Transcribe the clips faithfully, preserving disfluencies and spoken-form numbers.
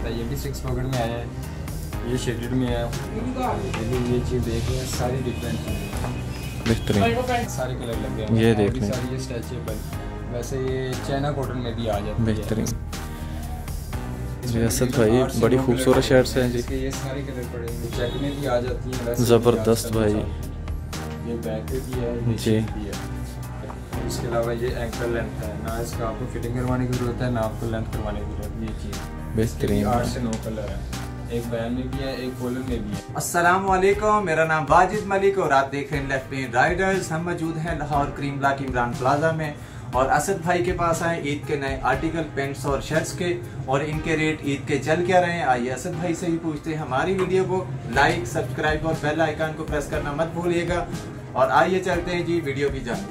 चलता है। ये भी सिक्स पॉकेट में आया है, ये शेडेड में है, लेकिन ये चीज़ देख रहे हैं सारी डिफरेंट बेहतरीन, सारे कलर लगे हैं। ये देख लें, सारी ये स्ट्रेचेबल, वैसे ये चाइना कॉटन में भी आ जाती है। बेहतरीन जी। असद भाई बड़ी खूबसूरत शर्ट्स हैं जी, ये सारे कलर पड़े हैं, चेक में भी आ जाती हैं। ज़बरदस्त भाई, ये बैक पे भी है जी। इसके अलावा ये एंकल लेंथ है, ना इसका आपको फिटिंग करवाने की ज़रूरत है, ना आपको लेंथ करवाने की ज़रूरत है। ये चीज़ बेहतरीन, आठ से नौ कलर है, एक बैन में भी है, एक कॉलर में भी है। अस्सलाम वालेकुम, मेरा नाम वाजिद मलिक और आप देख रहे हैं लेफ्ट बेन राइडर्स। हम मौजूद हैं Lahore cream block Imran plaza में और असद भाई के पास आए ईद के नए आर्टिकल पेंट्स और शर्ट्स के, और इनके रेट ईद के चल क्या रहे हैं। आइए असद भाई से ही पूछते हैं। हमारी वीडियो को लाइक, सब्सक्राइब और बेल आइकन को प्रेस करना मत भूलिएगा। और आइए चलते हैं जी वीडियो की जानिब।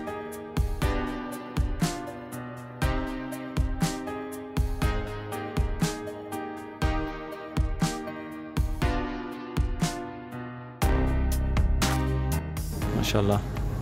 माशाल्लाह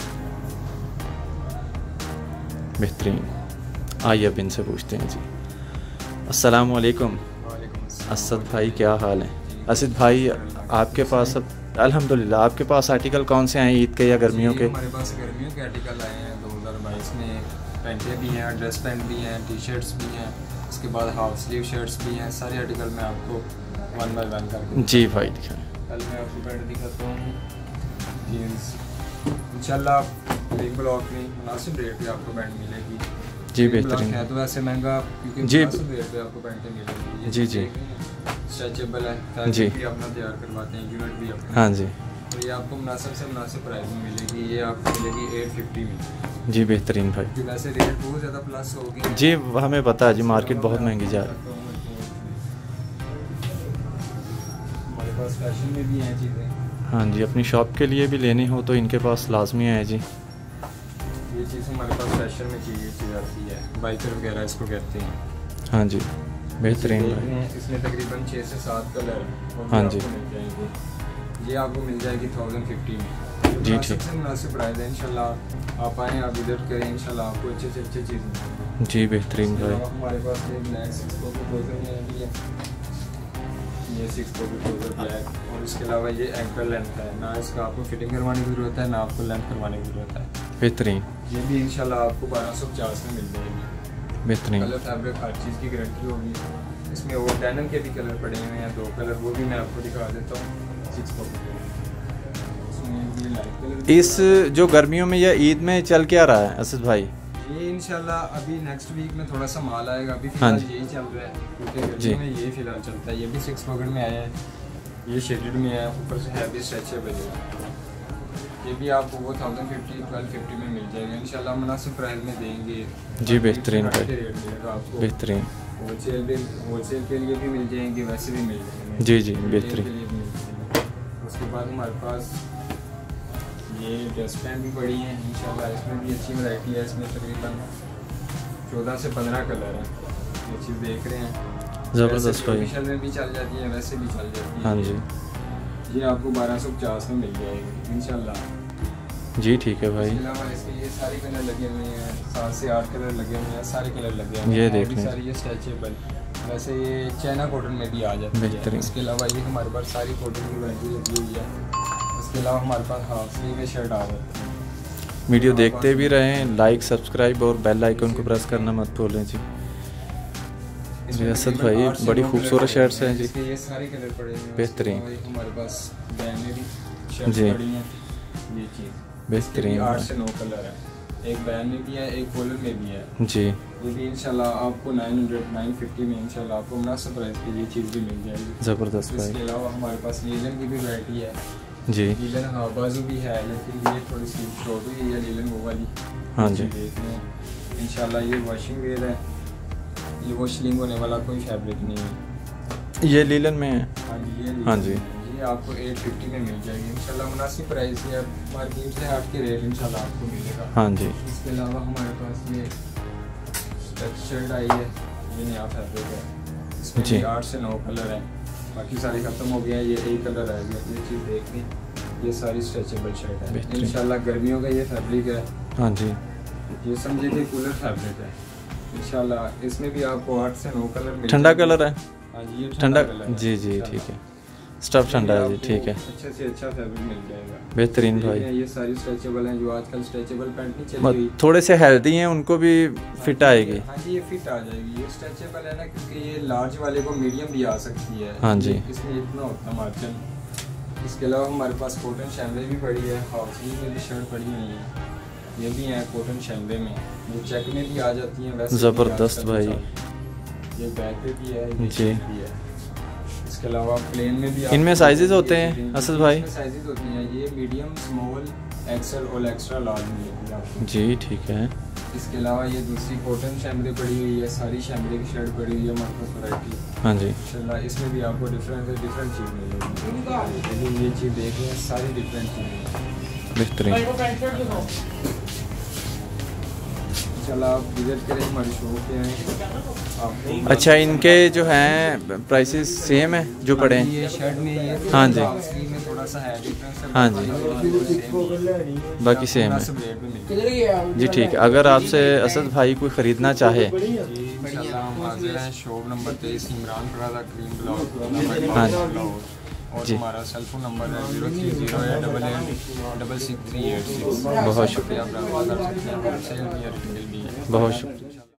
बेहतरीन। आइए अब इनसे पूछते हैं जी। अस्सलाम वालेकुम असद भाई, क्या हाल है? असद भाई आपके पास अब अल्हम्दुलिल्लाह आपके पास आर्टिकल कौन से आए ईद के या गर्मियों के? हमारे पास गर्मियों के आर्टिकल आए हैं दो हज़ार बाईस में। पैंटें भी हैं, ड्रेस पैंट भी हैं, टी शर्ट्स भी हैं, उसके बाद हाफ स्लीव शर्ट्स भी हैं। सारे आर्टिकल मैं आपको वन बाय वन करके जी भाई दिखाएं। कल मैं आपको पैंट दिखाता हूँ, जीन्स इंशाल्लाह क्रीम ब्लॉक में मुनासिब रेट पे आपको पैंट मिलेगी जी। बेहतरीन है तो ऐसे महंगा, क्योंकि जी मुनासिब रेट पे आपको पैंटें मिलेगी। जी जी स्ट्रेचेबल है जी, भी अपना तैयार करवाते हैं, यूनिट भी अपना। हाँ जी। तो ये आपको मुनासिब से मुनासिब प्राइस में मिलेगी। ये आपको मिलेगी एट फिफ्टी में जी। बेहतरीन भाई, क्योंकि वैसे रेट बहुत ज़्यादा प्लस होगी जी, हमें पता है जी, मार्केट बहुत महंगी जा रही है। हमारे पास फैशन में भी हैं चीज़ें। हाँ जी, अपनी शॉप के लिए भी लेनी हो तो इनके पास लाजमी है जी। ये चीज़ हमारे पास फैशन में चाहिए चीज़ आती है, बाइकर वगैरह इसको कहते हैं। हाँ जी बेहतरीन भाई, इसमें तकरीबन छः से सात कलर हैं। हाँ जी। मिल जाएंगे, ये आपको मिल जाएगी थाउजेंड फिफ्टी में जी। ठीक से मुनासिब प्राइस है। इंशाल्लाह आप आएँ, आप विजिट करें, इंशाल्लाह आपको अच्छे से अच्छी चीज़ मिलेगी जी। बेहतरीन भाई, हमारे पास ये ब्लैक सिक्स पॉकेट ट्राउज़र में भी है, ये सिक्स पॉकेट ट्राउज़र ब्लैक, और इसके अलावा ये एंकल लेंथ है, ना इसका आपको फिटिंग करवाने की ज़रूरत है, ना आपको लेंथ करवाने की ज़रूरत है। बेहतरीन, ये भी इंशाल्लाह आपको बारह सौ पचास में मिल जाएगी। बेहतरीन कलर फैब्रिक हर चीज़ की गारंटी होगी। इसमें वो डेनिम के भी कलर पड़े हुए हैं, दो कलर, वो भी मैं आपको दिखा देता हूँ। सिक्स पॉकेट इसमें ये लाइट कलर। इस जो गर्मियों में या ईद में चल क्या रहा है असद भाई? ये इंशाल्लाह अभी नेक्स्ट वीक में थोड़ा सा माल आएगा, अभी हाँ फिलहाल जी। यही चल रहा है, क्योंकि जी। गर्मियों में ये फिलहाल चलता है। ये भी सिक्स पॉकेट में आया है, ये शेडेड में है, ऊपर से हैवी स्ट्रेचेबल है। ये भी आपको वो थाउजेंड फिफ्टी ट्वेल्व फिफ्टी में मिल जाएगा इंशाल्लाह, मुनासिब प्राइस में देंगे जी। बेहतरीन भाई, रेट मिलेगा आपको। बेहतरीन होलसेल भी, होलसेल के लिए भी मिल जाएंगे, वैसे भी मिल जाएंगे जी जी। के बेहतरीन, लिए भी मिल जाएंगे। उसके बाद हमारे पास ये ड्रेस पैंट भी पड़ी हैं इंशाल्लाह, इसमें भी अच्छी वैरायटी है। इसमें तकरीबन चौदह से पंद्रह कलर हैं। ये चीज़ देख रहे हैं, ज़बरदस्त भाई, फैशन में भी चल जाती है, वैसे भी चल जाती है। हाँ जी। ये आपको बारह सौ पचास में मिल जाएगी इंशाल्लाह जी। ठीक है भाई, इसके अलावा इसके ये सारे कलर लगे हुए हैं, सात से आठ कलर लगे हुए हैं, सारे कलर लगे हुए हैं। ये देख लें, सारी ये स्ट्रेचेबल, वैसे ये चाइना कॉटन में भी आ जाती है। बेहतरीन। इसके अलावा ये हमारे पास सारी कॉटन की वैरायटी लगी हुई है। इसके अलावा हमारे पास हाफ स्लीव के शर्ट आ जाते हैं। वीडियो देखते भी रहें, लाइक, सब्सक्राइब और बेल आइकन को प्रेस करना मत भूलें जी। जी असद भाई बड़ी खूबसूरत शर्ट्स हैं जी, ये सारे कलर पड़े हैं। बेहतरीन। हमारे पास बैन में भी शर्ट्स जी। पड़ी हैं। ये चीज़ बेहतरीन आठ से नौ कलर है, एक बैन में भी है, एक कॉलर में भी है जी। ये भी इंशाल्लाह आपको नाइन हंड्रेड नाइन फिफ्टी में इंशाल्लाह आपको मुनासिब प्राइस पे ये चीज़ भी मिल जाएगी। ज़बरदस्त भाई। इसके अलावा हमारे पास लीलन की भी वैरायटी है जी। लीलन हाँ बाजू भी है, लेकिन ये थोड़ी सी शॉर्ट हुई है लीलन वो वाली। हाँ जी। देखने इंशाल्लाह ये वॉशिंग वेयर है, ये वॉशलिंग होने वाला कोई फैब्रिक नहीं है। ये लीलन में है? हाँ जी ये हाँ जी। ये आपको एट फिफ्टी में मिल जाएगी इंशाल्लाह, मुनासिब प्राइस है, मार्केट से हट के रेट इंशाल्लाह आपको मिलेगा। हाँ जी। इसके अलावा हमारे पास ये शर्ट आई है, ये नया फैब्रिक है, इसमें जी। भी आठ से नौ कलर हैं, बाकी सारे ख़त्म हो गए हैं, ये एक कलर रह गया। ये चीज़ देख लें, ये सारी स्ट्रेचेबल शर्ट है इंशाल्लाह, गर्मियों का ये फैब्रिक है। हाँ जी। ये समझे कि कूलर फैब्रिक है इंशाल्लाह, इसमें भी आपको आठ से नौ कलर मिल ठंडा कलर है? हाँ जी, ये ठंडा कलर है। जी जी ठीक है, स्टफ ठंडा है जी, ठीक है, अच्छे से अच्छा फैब्रिक मिल जाएगा। बेहतरीन देख भाई। रहे हैं, ये सारी स्ट्रेचेबल हैं, जो आजकल स्ट्रेचेबल पैंट नहीं चली मत- हुई। थोड़े से हेल्दी हैं, उनको भी फिट आएगी। हाँ जी, ये फिट आ जाएगी। ये स्ट्रेचेबल है ना, क्योंकि ये लार्ज वाले को मीडियम भी आ सकती है। हाँ जी। इसमें इतना होता मार्जिन। इसके अलावा हमारे पास कॉटन शैमले भी पड़ी है, हाफ स्लीव में भी शर्ट पड़ी हुई है, ये भी है कॉटन शैमले में, ये चेक में भी आ जाती हैं। वैसे ज़बरदस्त भी भाई। ये बैक पे भी है, ये जी। भी है। इसके अलावा प्लेन में भी इनमें sizes होते हैं असद भाई? साइजेस होती हैं, ये मीडियम, स्मॉल, एक्सेल और एक्स्ट्रा लार्ज मिलेगी आपको। जी ठीक है। इसके अलावा ये दूसरी कॉटन शैमले पड़ी हुई है, सारी शैमले की शर्ट पड़ी हुई है हमारे पास वैरायटी। हाँ जी, इंशाल्लाह इसमें भी आपको डिफरेंट से डिफरेंट चीज़ मिलेगी। लेकिन ये चीज़ देख रहे हैं, सारी डिफरेंट चीज़ें। बेहतरीन। इंशाल्लाह आप विजिट करें हमारी शॉप पे आएँ आपको। अच्छा, इनके जो हैं प्राइसेस सेम है जो पड़े हैं? ये शर्ट में ये हाँ जी। स्लीव में थोड़ा सा है डिफरेंस है। हाँ जी। बाकी सेम है रेट में मिलेगी। जी ठीक है। अगर आपसे असद भाई कोई ख़रीदना चाहे, जी इंशाल्लाह हम हाजिर हैं। शॉप नंबर तेईस इमरान प्लाजा क्रीम ब्लॉक। हाँ जी। और जी। हमारा सेल फोन नंबर है zero three zero eight double eight double six three eight six. बहुत शुक्रिया। आप रब्ता कर सकते हैं। सेल भी है, रिटेल भी है। बहुत शुक्रिया।